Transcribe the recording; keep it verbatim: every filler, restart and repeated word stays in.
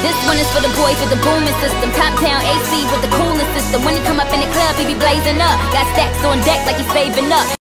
This one is for the boys with the booming system. Top town A C with the coolest system. When he come up in the club, he be blazing up. Got stacks on deck like he's saving up.